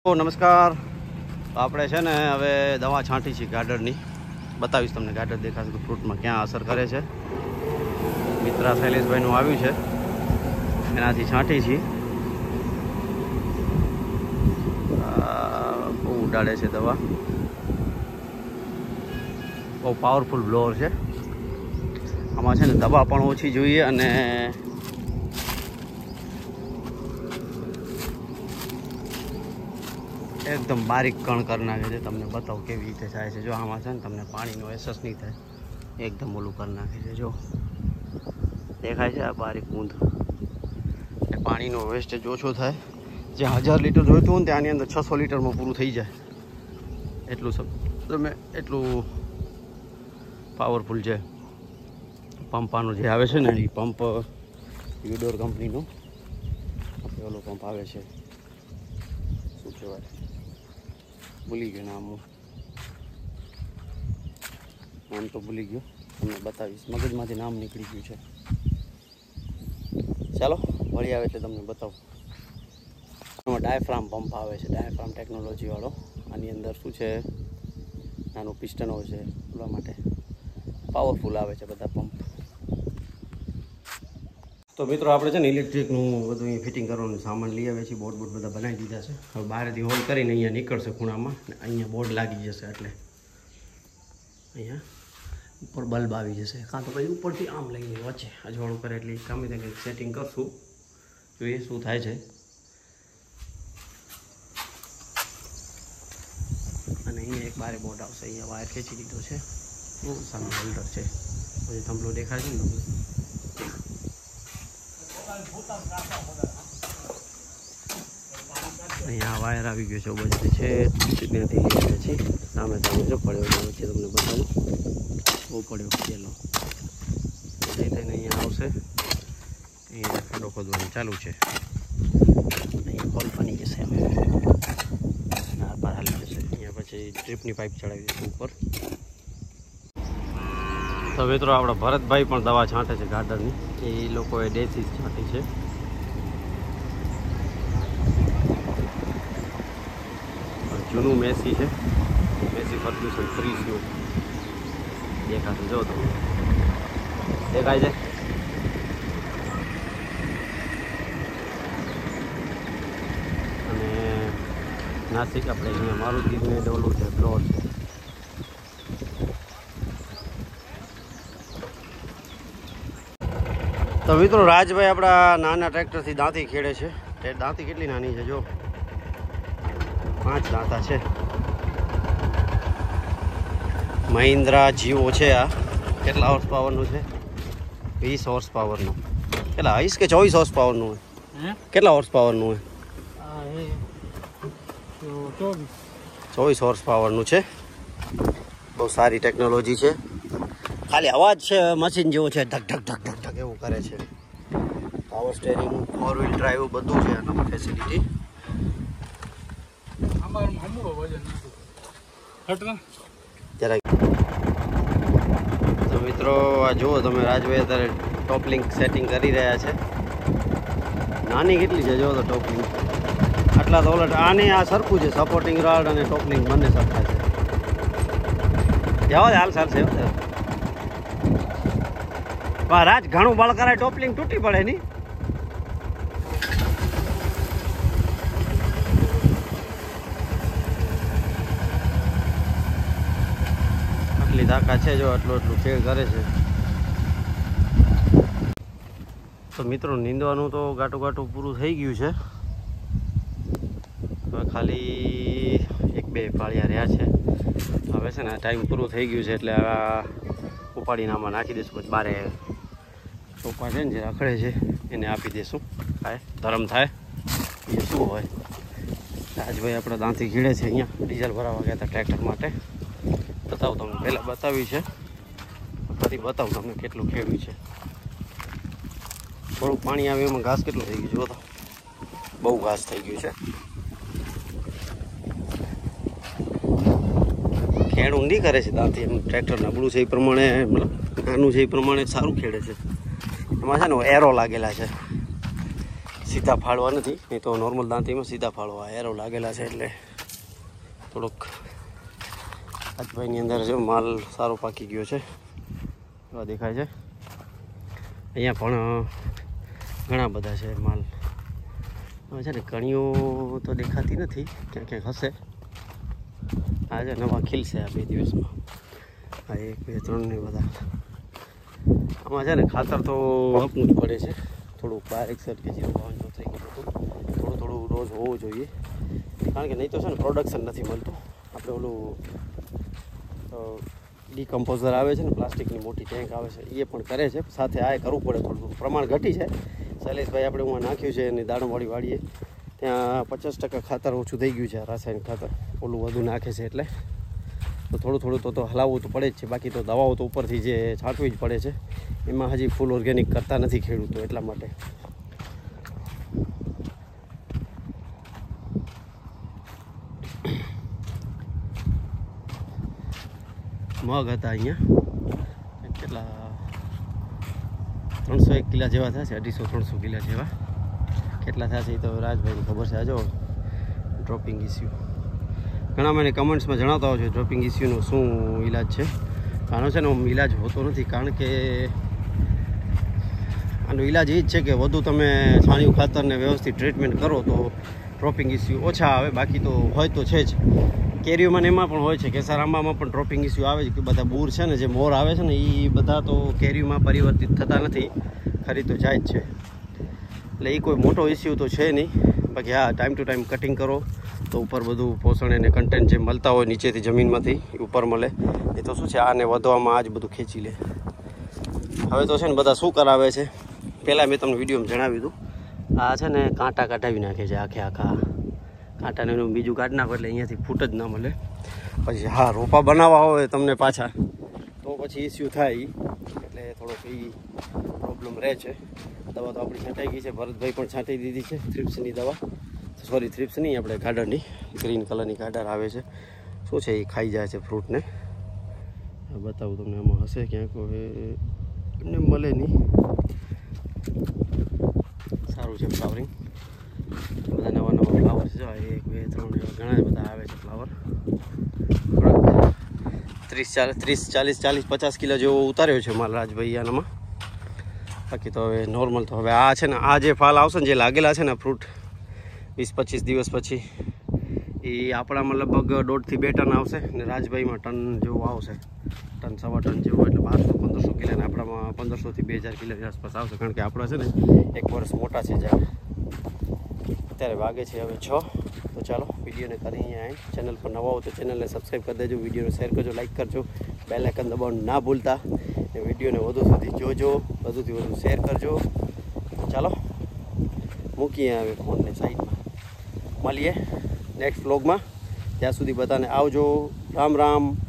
નમસ્કાર. તો આપણે છે ને હવે દવા છાંટી છે ગાર્ડરની. બતાવીશ તમને ગાર્ડર દેખાશે કે ફ્રૂટમાં ક્યાં અસર કરે છે. મિત્રા શૈલેષભાઈનું આવ્યું છે, એનાથી છાંટી છે. બહુ ઉડાડે છે દવા, બહુ પાવરફુલ બ્લોઅર છે. આમાં છે ને દવા પણ ઓછી જોઈએ અને એકદમ બારીક કણ કરી નાખે છે. તમને બતાવું કેવી રીતે થાય છે. જો આમાં છે ને તમને પાણીનો અહેસાસ નહીં થાય, એકદમ ઓલું કરી નાખે છે. જો દેખાય છે આ બારીક બૂંદ, એ પાણીનો વેસ્ટેજ ઓછો થાય. જે 1000 લીટર જોઈતું હોય ને ત્યાંની અંદર 600 લીટરમાં પૂરું થઈ જાય. એટલું તમે એટલું પાવરફુલ છે. પંપાનું જે આવે છે ને એ પંપ યુડોર કંપનીનું ઓલો પંપ આવે છે, શું કહેવાય, ભૂલી ગયો નામ તો ભૂલી ગયો. તમને બતાવીશ, મગજમાંથી નામ નીકળી ગયું છે. ચાલો વળી આવે એટલે તમને બતાવું. એમાં ડાયફ્રામ પંપ આવે છે, ડાયફ્રામ ટેકનોલોજીવાળો. આની અંદર શું છે, નાનું પિસ્ટન હોય છે, એટલા માટે પાવરફુલ આવે છે બધા પંપ. તો મિત્રો આપણે છે ને ઇલેક્ટ્રિકનું બધું અહીં ફિટિંગ કરવાનું સામાન લઈ આવ્યા છીએ. બોર્ડ બધા બનાવી દીધા છે. હવે બહારથી હોલ કરીને અહીંયા નીકળશે ખૂણામાં, અહીંયા બોર્ડ લાગી જશે એટલે અહીંયા ઉપર બલ્બ આવી જશે. કાં તો પછી ઉપરથી આમ લઈને વચ્ચે અજવાળું કરે એટલે ગમે ત્યાં કંઈક સેટિંગ કરશું, જોઈએ શું થાય છે. અને અહીંયા એક બારે બોર્ડ આવશે. અહીંયા વાયર ખેંચી દીધો છે, સામે હોલ્ડર છે. પછી થંભલો દેખાય છે ને તમને. અહીંયા વાયર આવી ગયો છે બધે છે, ત્યાંથી લઈ ગયા છીએ. સામે તમે જો પડ્યો વચ્ચે તમને બતાવું, બહુ પડ્યો પેલો થઈને અહીંયા આવશે. અહીંયા ખાડો ખોદવાનું ચાલુ છે. અહીંયા હોલ બની જશે, પાર હાલી જશે. અહીંયા પછી ડ્રીપની પાઇપ ચડાવી દઈશું ઉપર. તો મિત્રો આપણા ભરતભાઈ પણ દવા છાંટે છે ગાર્ડનની. એ લોકોએ દેશી છાંટી છે. જૂનું મેસી છે, મેસી ફર્ગ્યુસન 30 દેખાશે. જો તમે દેખાય છે. અને નાસિક આપણે અહીંયા મારુતિને ડોલું છે, ફ્લોર છે. તો મિત્રો રાજભાઈ આપણા નાના ટ્રેક્ટરથી દાંતી ખેડે છે. તે દાંતી કેટલી નાની છે, જો 5 દાંતા છે. મહિન્દ્રા જીઓ છે. આ કેટલા હોર્સ પાવરનું છે? 20 હોર્સ પાવરનું. કેટલા 20 કે 24 હોર્સ પાવરનું હોય? કેટલા હોર્સ પાવરનું હોય? 24 હોર્સ પાવરનું છે. બહુ સારી ટેકનોલોજી છે. ખાલી અવાજ છે મશીન જેવો છે, ધક ધક ધક ધક ધક એવું કરે છે. પાવર સ્ટેરિંગ, 4 વ્હીલ ડ્રાઈવ બધું છે આનામાં ફેસિલિટી. તો મિત્રો આ જુઓ તમે, રાજભાઈ અત્યારે ટોપલિંગ સેટિંગ કરી રહ્યા છે. નાની કેટલી છે જુઓ તો ટોપલિંગ. આટલા તો ઓલટ આને આ સરખું છે, સપોર્ટિંગ રાડ અને ટોપલિંગ બંને સરખા છે. જવા દે, હાલ ચાલશે. રાજ ઘણું બળ કરાય, ટોપલિંગ તૂટી પડે નહીં. આટલી તાકાત છે, જો આટલું ખેડ કરે છે. તો મિત્રો નીંદવાનું તો ગાટું પૂરું થઈ ગયું છે. હવે ખાલી 1-2 પાળિયા રહ્યા છે. હવે છે ને ટાઈમ પૂરું થઈ ગયું છે એટલે આ ઉપાડીને આમાં નાખી દઈશું. પછી બારે ચોપા છે ને જે રખડે છે એને આપી દઈશું, ખાય ધરમ થાય. એ શું હોય. રાજભાઈ આપણા દાંતી ખીડે છે. અહીંયા ડીઝલ ભરાવા ગયા હતા ટ્રેક્ટર માટે. બતાવું તમને, પહેલાં બતાવ્યું છે, ફરી બતાવું તમને કેટલું ખેડ્યું છે. થોડુંક પાણી આવે એમાં ઘાસ કેટલું થઈ ગયું છે, તો બહુ ઘાસ થઈ ગયું છે. ખેડ ઊંડી કરે છે દાંતી. એમ ટ્રેક્ટર નબળું છે એ પ્રમાણે, મતલબ નાનું છે એ પ્રમાણે સારું ખેડે છે. એમાં છે ને એરો લાગેલા છે, સીધા ફાળવા નથી, નહીં તો નોર્મલ દાંતીમાં સીધા ફાળવા એરો લાગેલા છે એટલે થોડુંક રાજભાઈની અંદર જો માલ સારો પાકી ગયો છે એવા દેખાય છે. અહીંયા પણ ઘણા બધા છે માલ. હવે છે ને કણીઓ તો દેખાતી નથી, ક્યાંક ક્યાંક હશે. આજે નવા ખીલશે આ 2 દિવસમાં. આ 1 2 3 ને બધા આમાં છે ને ખાતર તો આપવું જ પડે છે થોડુંક 12 કે 052 થઈ ગયું હતું. થોડું રોજ હોવું જોઈએ, કારણ કે નહીં તો છે ને પ્રોડક્શન નથી મળતું. આપણે ઓલું ડીકમ્પોઝર આવે છે ને, પ્લાસ્ટિકની મોટી ટેન્ક આવે છે, એ પણ કરે છે. સાથે આ કરવું પડે, થોડું પ્રમાણ ઘટી છે. શૈલેષભાઈ આપણે હું નાખ્યું છે એની દાણમવાળી વાડીએ, ત્યાં 50% ખાતર ઓછું થઈ ગયું છે. રાસાયણિક ખાતર ઓલું વધુ નાખે છે એટલે તો થોડું તો હલાવવું તો પડે જ છે. બાકી તો દવાઓ તો ઉપરથી જે છાંટવી જ પડે છે. એમાં હજી ફૂલ ઓર્ગેનિક કરતા નથી ખેડૂતો, એટલા માટે. મગ હતા અહીંયા કેટલા 301 કિલા જેવા થશે, 250-300 કિલા જેવા. કેટલા થશે એ તો રાજભાઈને ખબર છે. આ જો ડ્રોપિંગ ઇસ્યુ, ઘણા મને કમેન્ટ્સમાં જણાવતા હોય છે ડ્રોપિંગ ઇસ્યુનો શું ઈલાજ છે. આનો છે ને ઈલાજ હોતો નથી, કારણ કે આનો ઈલાજ એ જ છે કે વધુ તમે છાણિયું ખાતરને વ્યવસ્થિત ટ્રીટમેન્ટ કરો તો ડ્રોપિંગ ઇસ્યુ ઓછા આવે. બાકી તો હોય તો છે જ. કેરીઓમાં ને એમાં પણ હોય છે, કેસર આંબામાં પણ ડ્રોપિંગ ઇસ્યુ આવે છે. કે બધા બૂર છે ને, જે મોર આવે છે ને, એ બધા તો કેરીઓમાં પરિવર્તિત થતા નથી, ખરી તો જાય જ છે. એટલે એ કોઈ મોટો ઇસ્યુ તો છે નહીં. બાકી હા, ટાઈમ ટુ ટાઈમ કટિંગ કરો તો ઉપર બધું પોષણ અને કન્ટેન્ટ જે મળતા હોય નીચેથી જમીનમાંથી એ ઉપર મળે. એ તો શું છે, આને વધવામાં આ જ બધું ખેંચી લે. હવે તો છે ને બધા શું કરાવે છે, પહેલાં મેં તમને વિડીયોમાં જણાવ્યું હતું, આ છે ને કાંટા કાઢાવી નાખે છે આખા કાંટાને એનું બીજું કાઢી નાખો એટલે અહીંયાથી ફૂટ જ ના મળે. પછી હા, રોપા બનાવવા હોય તમને પાછા તો પછી ઇસ્યુ થાય, એટલે થોડોક એ પ્રોબ્લેમ રહે છે. દવા તો આપણી છાંટાઈ ગઈ છે, ભરતભાઈ પણ છાંટી દીધી છે થ્રિપ્સની દવા. સોરી, થ્રિપ્સ નહીં, આપણે ગાર્ડરની ગ્રીન કલરની ગાર્ડર આવે છે. શું છે, એ ખાઈ જાય છે ફ્રૂટને. બતાવું તમને, આમાં હશે ક્યાંક, હવે એમને મળે નહીં. સારું છે ફ્લાવરિંગ, બધા નવા ફ્લાવર છે. 1 2 3 ઘણા બધા આવે છે ફ્લાવર. 30-40-50 કિલો જેવો ઉતાર્યો છે માલ રાજભાઈ આનામાં. બાકી તો હવે નોર્મલ તો હવે આ છે ને, આ જે ફાલ આવશે ને, જે લાગેલા છે ને ફ્રૂટ 20-25 દિવસ પછી, એ આપણામાં લગભગ 1.5 થી 2 ટન આવશે ને રાજભાઈમાં ટન જેવું આવશે, 1-1.25 ટન જેવું. એટલે 1200-1500 કિલો ને આપણામાં 1500 થી 2000 કિલોની આસપાસ આવશે. કારણ કે આપણા છે ને 1 વર્ષ મોટા છે ઝાડ. અત્યારે વાગે છે હવે 6. તો ચાલો વિડીયોને કરી અહીંયા એન્ડ. ચેનલ પર નવા હો તો ચેનલને સબસ્ક્રાઈબ કરી દેજો, વિડીયોને શેર કરજો, લાઇક કરજો, બેલ આઇકન દબાવવાનું ના ભૂલતા. એ વિડીયોને વધુ સુધી જોજો, વધુથી વધુ શેર કરજો. ચાલો મૂકીએ હવે ફોનને સાઈડમાં, મળીએ નેક્સ્ટ વ્લોગમાં. ત્યાં સુધી બધાને આવજો. રામ રામ.